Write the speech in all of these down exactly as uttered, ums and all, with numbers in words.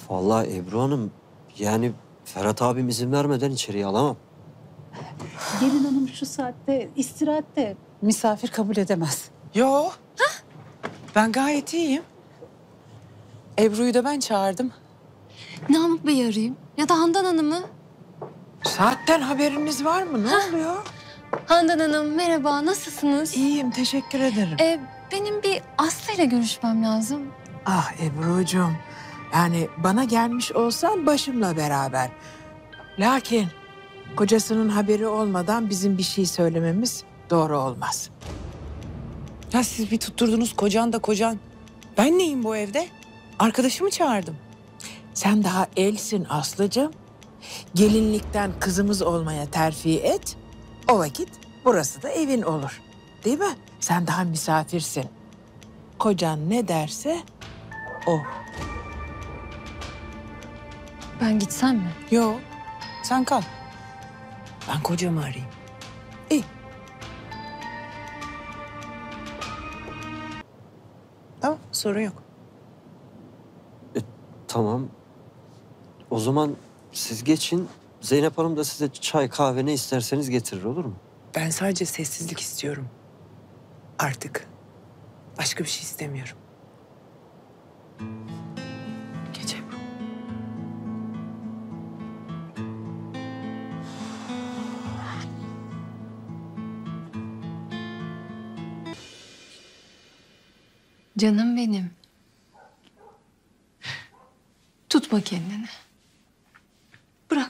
Vallahi Ebru Hanım, yani Ferhat abim izin vermeden içeriye alamam. Gelin hanım şu saatte istirahatte. Misafir kabul edemez. Yo. Hah. Ben gayet iyiyim. Ebru'yu da ben çağırdım. Namık Bey'i arayayım ya da Handan Hanım'ı. Saatten haberiniz var mı? Ne Hah. oluyor? Handan Hanım merhaba, nasılsınız? İyiyim, teşekkür ederim. Ee, benim bir Aslı ile görüşmem lazım. Ah Ebru'cum, yani bana gelmiş olsan başımla beraber. Lakin kocasının haberi olmadan bizim bir şey söylememiz doğru olmaz. Ya siz bir tutturdunuz kocan da kocan. Ben neyim bu evde? Arkadaşımı çağırdım. Sen daha elsin Aslı'cığım. Gelinlikten kızımız olmaya terfi et. O vakit burası da evin olur. Değil mi? Sen daha misafirsin. Kocan ne derse o. Ben gitsem mi? Yo, sen kal. Ben kocamı arayayım. İyi. Tamam, sorun yok. E, tamam. O zaman siz geçin. Zeynep Hanım da size çay, kahve ne isterseniz getirir, olur mu? Ben sadece sessizlik istiyorum. Artık. Başka bir şey istemiyorum. Geç Ebru. Canım benim. Tutma kendini. Bırak.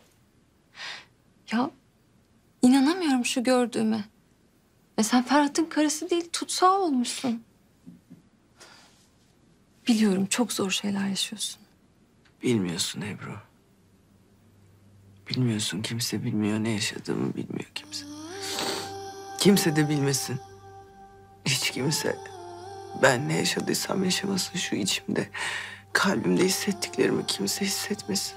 Ya inanamıyorum şu gördüğüme. E sen Ferhat'ın karısı değil, tutsağı olmuşsun. Biliyorum çok zor şeyler yaşıyorsun. Bilmiyorsun Ebru. Bilmiyorsun, kimse bilmiyor, ne yaşadığımı bilmiyor kimse. Kimse de bilmesin. Hiç kimse. Ben ne yaşadıysam yaşamasın, şu içimde, kalbimde hissettiklerimi kimse hissetmesin.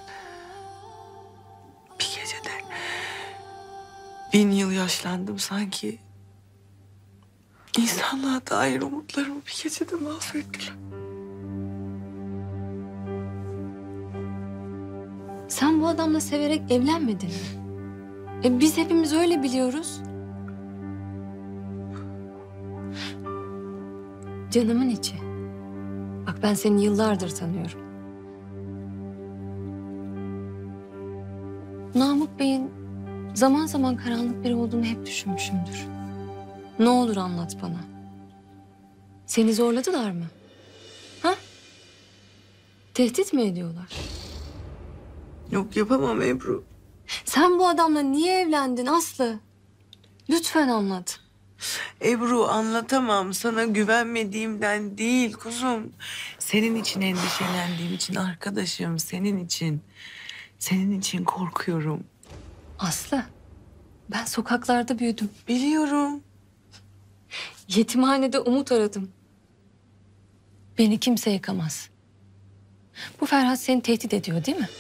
Bir gecede bin yıl yaşlandım sanki. İnsanlığa dair umutlarımı bir gecede mahvettiler. Sen bu adamla severek evlenmedin mi? E biz hepimiz öyle biliyoruz. Canımın içi. Bak ben seni yıllardır tanıyorum. Namık Bey'in zaman zaman karanlık biri olduğunu hep düşünmüşümdür. Ne olur anlat bana. Seni zorladılar mı? Ha? Tehdit mi ediyorlar? Yok, yapamam Ebru. Sen bu adamla niye evlendin Aslı? Lütfen anlat. Ebru, anlatamam. Sana güvenmediğimden değil kuzum. Senin için endişelendiğim için arkadaşım. Senin için. Senin için korkuyorum. Aslı, ben sokaklarda büyüdüm. Biliyorum. Yetimhanede umut aradım. Beni kimse yıkamaz. Bu Ferhat seni tehdit ediyor değil mi?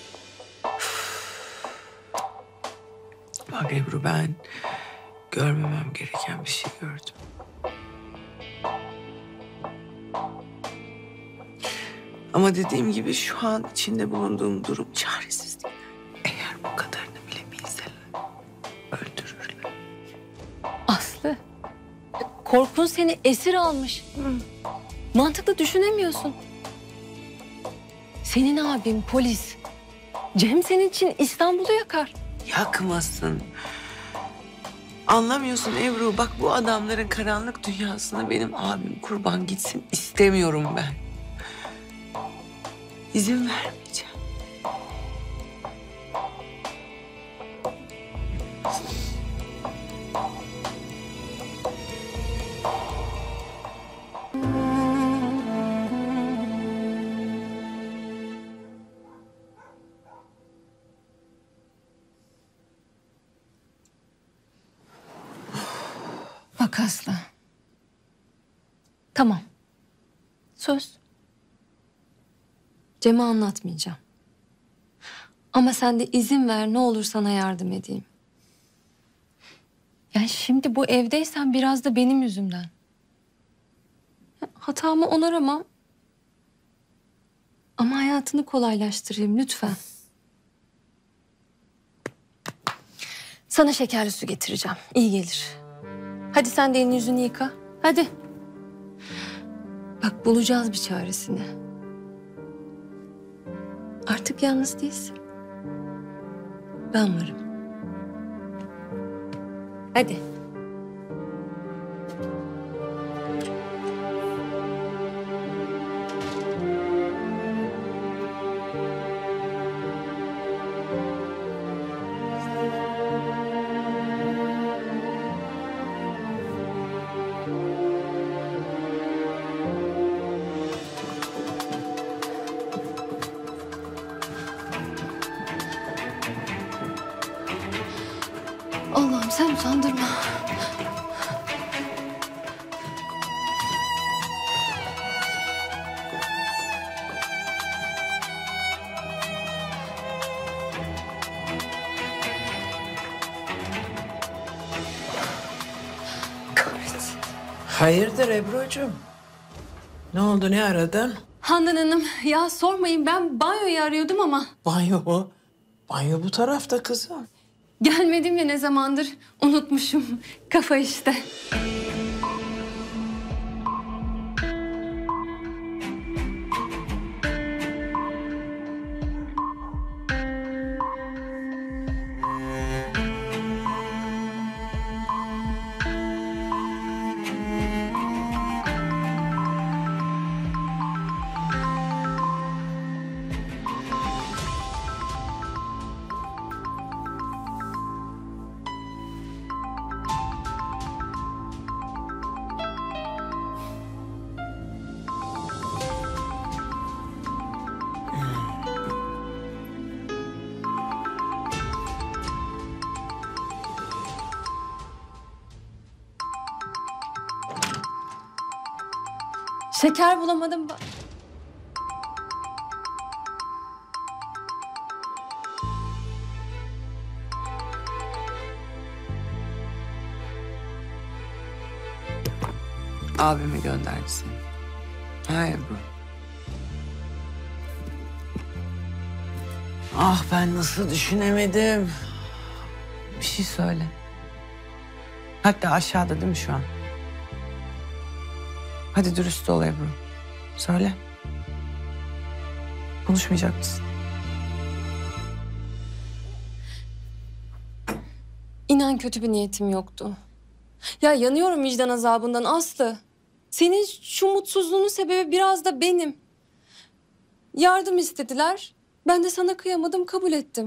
Bak Ebru, ben görmemem gereken bir şey gördüm. Ama dediğim gibi şu an içinde bulunduğum durum çaresizlik. Eğer bu kadarını bile bilseler öldürürler. Aslı, korkun seni esir almış. Mantıklı düşünemiyorsun. Senin abin polis. Cem senin için İstanbul'u yakar. Yakmasın. Anlamıyorsun Ebru. Bak, bu adamların karanlık dünyasına benim abim kurban gitsin istemiyorum ben. İzin vermeyeceğim. Bak Aslı. Tamam. Söz. Cem'e anlatmayacağım. Ama sen de izin ver, ne olur sana yardım edeyim. Yani şimdi bu evdeysen biraz da benim yüzümden. Hatamı onaramam. Ama hayatını kolaylaştırayım lütfen. Sana şekerli su getireceğim. İyi gelir. Hadi sen de elini yüzünü yıka. Hadi. Bak bulacağız bir çaresini. Artık yalnız değilsin. Ben varım. Hadi. Allah'ım sen utandırma. Kahretsin. Hayırdır Ebru'cum? Ne oldu, ne aradın? Handan Hanım ya sormayın ben banyoyu arıyordum ama Banyo mu? Banyo bu tarafta kızım. gelmedim ya ne zamandır unutmuşum. Kafa işte. Şeker bulamadım. ba- Abimi gönderdi seni. Ha Ebru. Ah ben nasıl düşünemedim. Bir şey söyle. Hatta aşağıda değil mi şu an? Hadi dürüst ol Ebru. Söyle. Konuşmayacak mısın? İnan kötü bir niyetim yoktu. Ya yanıyorum vicdan azabından Aslı. Senin şu mutsuzluğunun sebebi biraz da benim. Yardım istediler. Ben de sana kıyamadım, kabul ettim.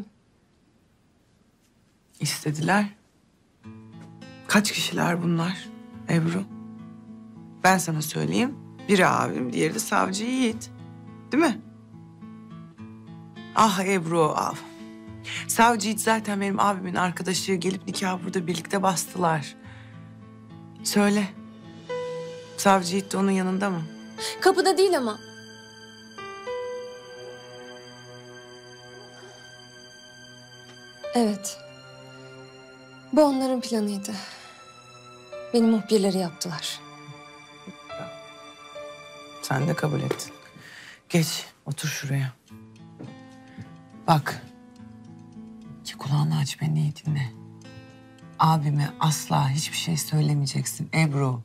İstediler. Kaç kişiler bunlar Ebru? Ben sana söyleyeyim. Biri abim, diğeri de savcı Yiğit. Değil mi? Ah Ebru, ah. Savcı Yiğit zaten benim abimin arkadaşı. Gelip nikahı burada birlikte bastılar. Söyle. Savcı Yiğit de onun yanında mı? Kapıda değil ama. Evet. Bu onların planıydı. Beni muhbirleri yaptılar. Sen de kabul ettin. Geç, otur şuraya. Bak. İki kulağını aç, beni iyi dinle. Abime asla hiçbir şey söylemeyeceksin Ebru.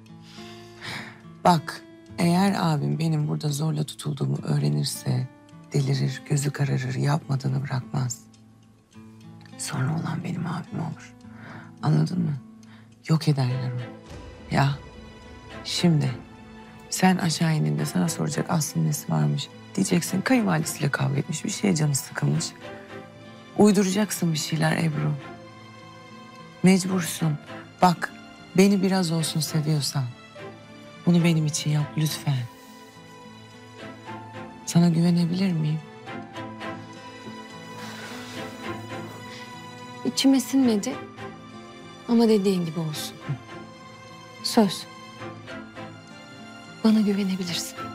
Bak, eğer abim benim burada zorla tutulduğumu öğrenirse delirir, gözü kararır, yapmadığını bırakmaz. Sonra olan benim abim olur. Anladın mı? Yok ederler onu. Ya, şimdi sen aşağı indiğinde sana soracak Aslı'nın nesi varmış. Diyeceksin kayınvalidesiyle kavga etmiş, bir şeye canı sıkılmış. Uyduracaksın bir şeyler Ebru. Mecbursun. Bak, beni biraz olsun seviyorsan bunu benim için yap lütfen. Sana güvenebilir miyim? İçime sinmedi. Ama dediğin gibi olsun. Söz. Bana güvenebilirsin.